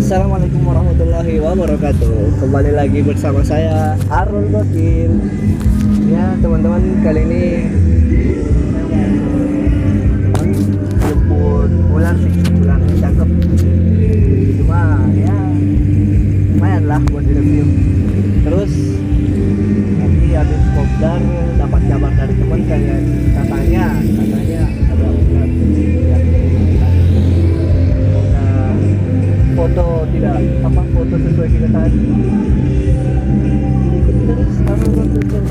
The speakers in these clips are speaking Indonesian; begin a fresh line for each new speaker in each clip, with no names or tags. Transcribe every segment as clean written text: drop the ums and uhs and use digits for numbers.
Assalamualaikum warahmatullahi wabarakatuh. Kembali lagi bersama saya Arul Gokil. Ya teman-teman, kali ini jemput ular sih, ular cakep. Cuma ya lumayan lah buat direview. Terus tadi habis kopdar dapat kabar dari teman katanya ada ular. Foto sesuai kita tadi. Ikuti terus Arul Gokil.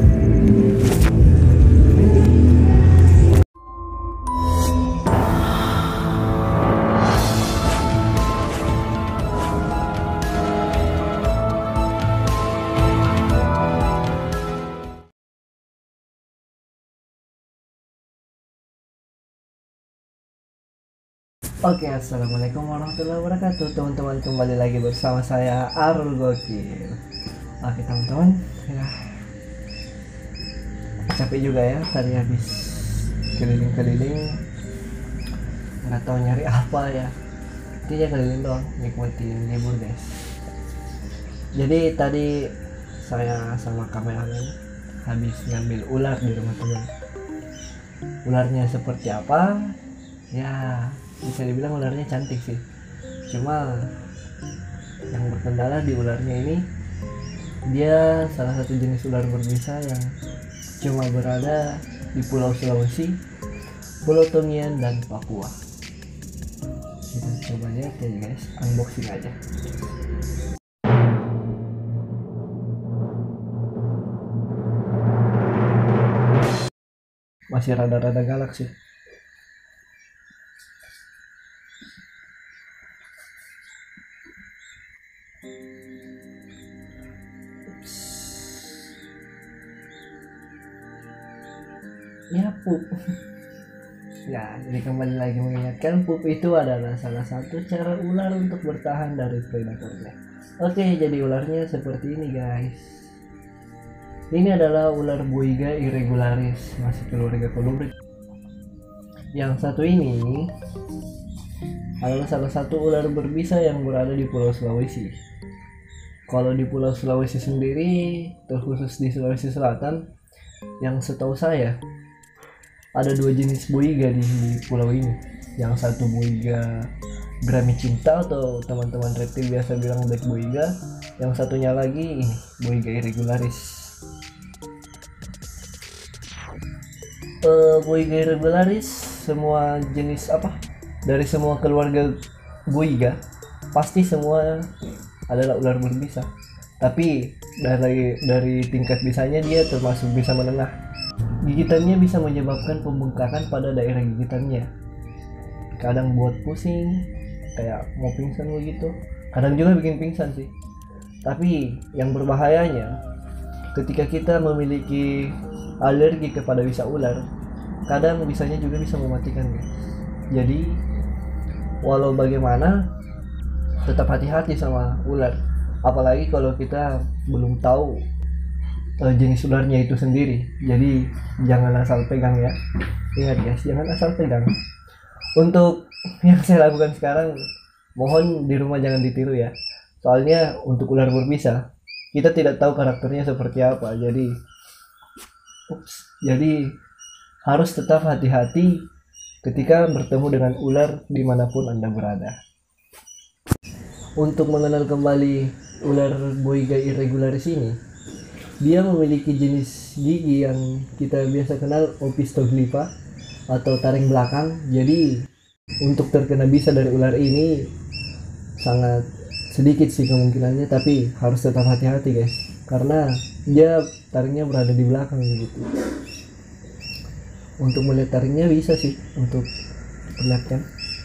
Oke, assalamualaikum warahmatullahi wabarakatuh teman-teman, kembali lagi bersama saya Arul Gokil. Oke teman-teman, ya capek juga ya, tadi habis keliling-keliling, nggak tahu nyari apa ya, intinya keliling doang, nikmatin libur guys. Jadi tadi saya sama kameramen habis ngambil ular di rumah teman. Ularnya seperti apa? Ya bisa dibilang ularnya cantik sih, cuma yang berkendala di ularnya ini, dia salah satu jenis ular berbisa yang cuma berada di Pulau Sulawesi, Pulau Tongian, dan Papua. Kita coba lihat ya guys, unboxing aja. Masih rada-rada galak sih. Ya pup. Ya, jadi kembali lagi mengingatkan, pup itu adalah salah satu cara ular untuk bertahan dari predatornya. Oke, jadi ularnya seperti ini guys. Ini adalah ular Boiga irregularis, masih keluarga kolibri. Yang satu ini adalah salah satu ular berbisa yang berada di Pulau Sulawesi. Kalau di Pulau Sulawesi sendiri, terkhusus di Sulawesi Selatan, yang setahu saya ada dua jenis boiga di pulau ini. Yang satu boiga Brahmi Cinta atau teman-teman reptil biasa bilang black boiga. Yang satunya lagi ini boiga irregularis. Boiga irregularis, semua jenis dari semua keluarga boiga pasti semua adalah ular berbisa, tapi dari tingkat bisanya dia termasuk bisa menengah. Gigitannya bisa menyebabkan pembengkakan pada daerah gigitannya, kadang buat pusing kayak mau pingsan begitu, kadang juga bikin pingsan sih. Tapi yang berbahayanya, ketika kita memiliki alergi kepada bisa ular, kadang bisanya juga bisa mematikan guys. Jadi walau bagaimana tetap hati-hati sama ular, apalagi kalau kita belum tahu jenis ularnya itu sendiri. Jadi jangan asal pegang ya, ingat guys, jangan asal pegang. Untuk yang saya lakukan sekarang, mohon di rumah jangan ditiru ya, soalnya untuk ular berbisa kita tidak tahu karakternya seperti apa, jadi harus tetap hati-hati ketika bertemu dengan ular dimanapun Anda berada. Untuk mengenal kembali ular Boiga irregularis ini, dia memiliki jenis gigi yang kita biasa kenal opistoglypha atau taring belakang. Jadi untuk terkena bisa dari ular ini sangat sedikit sih kemungkinannya, tapi harus tetap hati-hati guys, karena dia taringnya berada di belakang begitu. Untuk melihat taringnya bisa sih, untuk perlihatkan.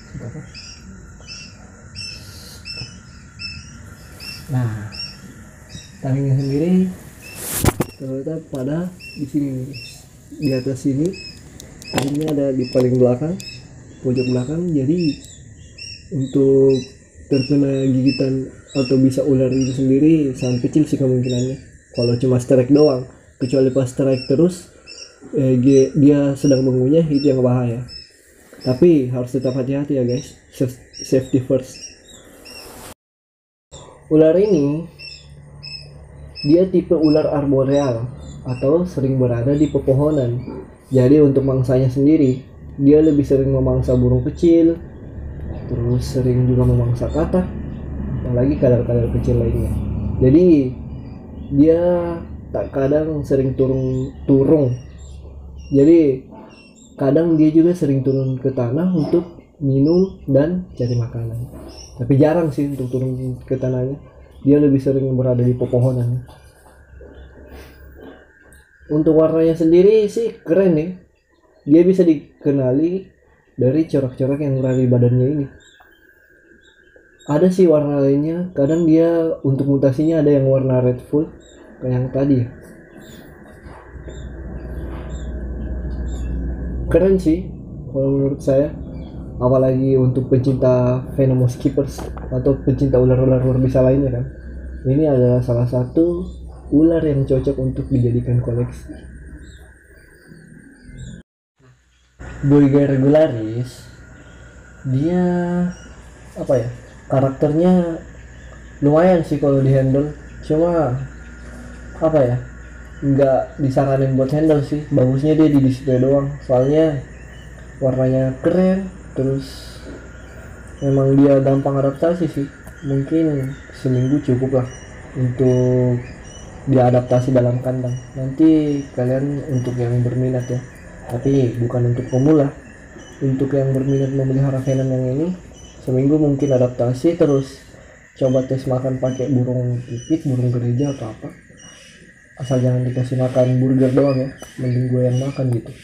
Nah, taringnya sendiri terletak pada di sini, di atas sini. Taringnya ada di paling belakang, pojok belakang. Jadi untuk terkena gigitan atau bisa ular itu sendiri sangat kecil sih kemungkinannya, kalau cuma strike doang. Kecuali pas strike terus dia sedang mengunyah, itu yang bahaya. Tapi harus tetap hati-hati ya guys, safety first. Ular ini dia tipe ular arboreal atau sering berada di pepohonan. Jadi untuk mangsanya sendiri, dia lebih sering memangsa burung kecil, terus sering juga memangsa katak, apalagi kadal-kadal kecil lainnya. Jadi dia tak kadang sering turung. Jadi kadang dia juga sering turun ke tanah untuk minum dan cari makanan. Tapi jarang sih untuk turun ke tanahnya. Dia lebih sering berada di pepohonan. Untuk warnanya sendiri sih keren nih. Dia bisa dikenali dari corak-corak yang berada di badannya ini. Ada sih warna lainnya. Kadang dia untuk mutasinya ada yang warna red full kayak yang tadi ya. Keren sih kalau menurut saya. Apalagi untuk pencinta venomous keepers atau pencinta ular-ular berbisa lainnya kan. Ini adalah salah satu ular yang cocok untuk dijadikan koleksi. Boiga regularis dia apa ya, karakternya lumayan sih kalau di handle, cuma apa ya, nggak disaranin buat handle sih. Bagusnya dia di display doang, soalnya warnanya keren, terus memang dia gampang adaptasi sih. Mungkin seminggu cukup lah untuk diadaptasi dalam kandang. Nanti kalian untuk yang berminat ya, tapi bukan untuk pemula. Untuk yang berminat memelihara venom yang ini, seminggu mungkin adaptasi, terus coba tes makan pakai burung pipit, burung gereja atau apa. Asal jangan dikasih makan burger doang ya, mending gue yang makan gitu.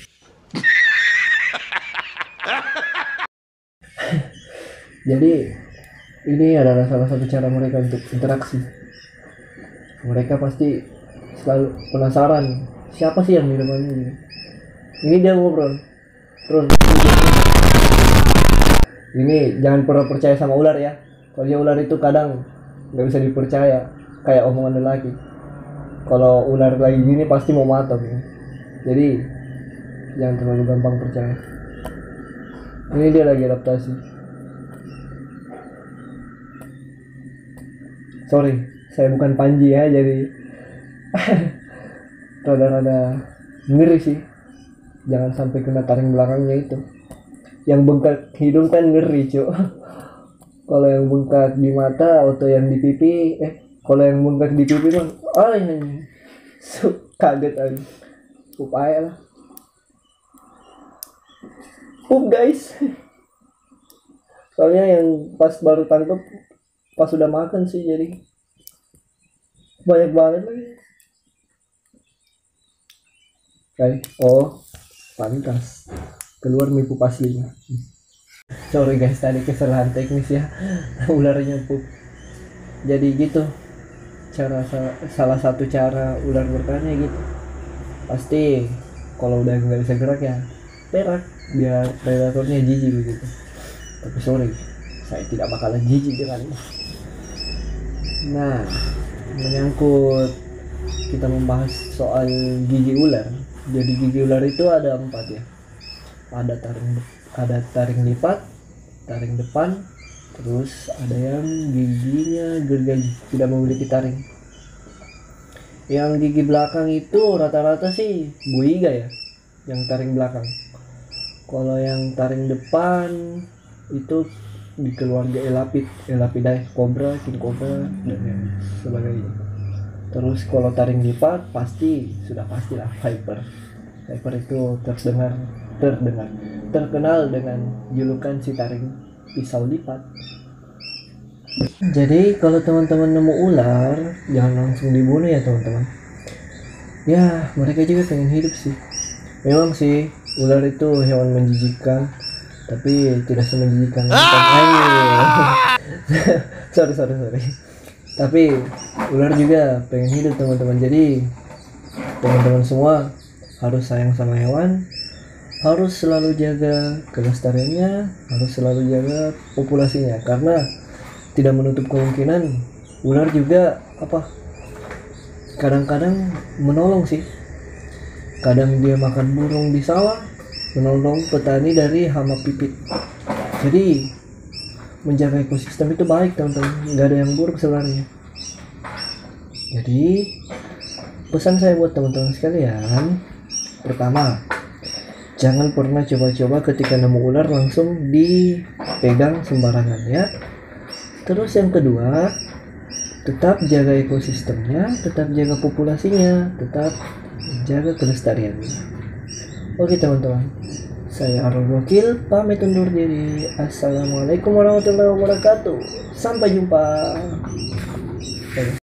Jadi ini adalah salah satu cara mereka untuk interaksi. Mereka pasti selalu penasaran siapa sih yang minumannya gitu. Ini dia ngobrol. Terus ini jangan pernah percaya sama ular ya. Soalnya ular itu kadang nggak bisa dipercaya, kayak omongan lelaki. Kalau ular lagi gini pasti mau matok ya. Jadi jangan terlalu gampang percaya. Ini dia lagi adaptasi. Sorry, saya bukan Panji ya, jadi rada-rada ngeri sih. Jangan sampai kena taring belakangnya itu. Yang bengkak hidung kan ngeri cuy. Kalau yang bengkak di mata atau yang di pipi, kalau yang bengkak di pipi mah, kaget aja. Upaya lah. Guys. Soalnya yang pas baru tangkap pas sudah makan sih, jadi banyak banget lagi. Pantas keluar mipu aslinya. Sorry guys, tadi kesalahan teknis ya. Ularnya pup. Jadi gitu salah satu cara ular bertanya gitu. Pasti kalau udah nggak bisa gerak ya perak biar predatornya jijik begitu. Tapi sorry, saya tidak bakalan jijik dengan ini. Nah, menyangkut kita membahas soal gigi ular. Jadi gigi ular itu ada 4 ya. Ada taring lipat, taring depan, terus ada yang giginya gergaji, tidak memiliki taring. Yang gigi belakang itu rata-rata sih boiga ya, yang taring belakang. Kalau yang taring depan itu di keluarga Elapidae, kobra, king cobra dan yang sebagainya. Terus kalau taring lipat pastilah viper. Viper itu terkenal dengan julukan si taring pisau lipat. Jadi kalau teman-teman nemu ular, jangan langsung dibunuh ya teman-teman. Ya, mereka juga pengen hidup sih. Memang sih ular itu hewan menjijikkan, tapi tidak semenjijikkan sorry. Tapi ular juga pengen hidup teman-teman. Jadi teman-teman semua harus sayang sama hewan, harus selalu jaga kelestariannya, harus selalu jaga populasinya, karena tidak menutup kemungkinan ular juga kadang-kadang menolong sih. Kadang dia makan burung di sawah, menolong petani dari hama pipit. Jadi menjaga ekosistem itu baik teman-teman, nggak ada yang buruk sebenarnya. Jadi pesan saya buat teman-teman sekalian, pertama, jangan pernah coba-coba ketika nemu ular langsung dipegang sembarangan ya. Terus yang kedua, tetap jaga ekosistemnya, tetap jaga populasinya, tetap jaga kelestariannya. Oke teman-teman, saya Arul Wakil pamit undur diri. Assalamualaikum warahmatullahi wabarakatuh. Sampai jumpa.